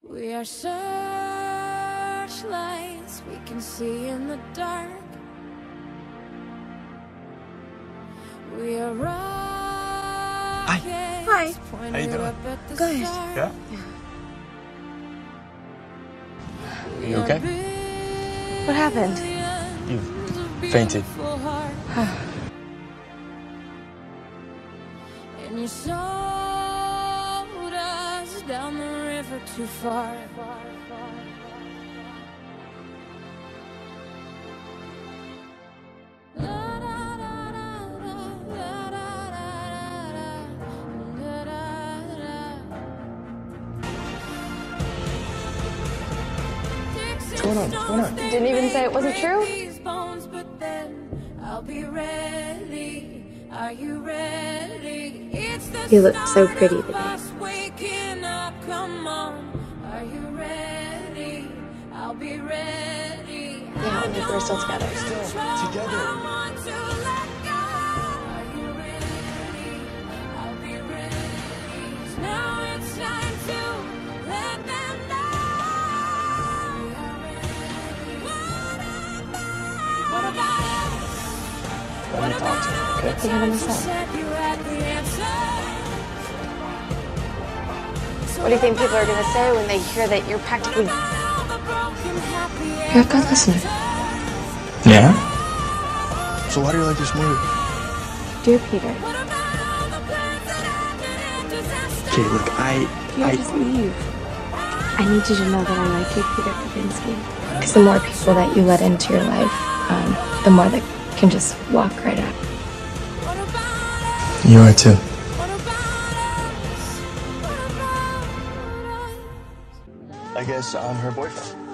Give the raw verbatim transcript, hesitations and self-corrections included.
We are searchlights we can see in the dark. We are rockets. Hi. Hi. How you doing? Good. Yeah? Are you okay? What happened? You fainted. And you sold us down the river too far. What's going on? What's going on? Didn't even say it wasn't true? I'll be ready. Are you ready? It's the You look so pretty today. waking up. Come on. Are you ready? I'll be ready. Yeah, I think we're still together. Together. I want to let go. Are you ready? I'll be ready. Now it's time to let them know. What about us? Let me talk to him, okay? They haven't said. What do you think people are going to say when they hear that you're practically... You're a good listener. Yeah? So why do you like this movie? Dear Peter, Okay, look, I... you I... just leave. I need you to know that I like you, Peter Kavinsky. Because the more people that you let into your life, um, the more that can just walk right out. You are too. I guess I'm her boyfriend.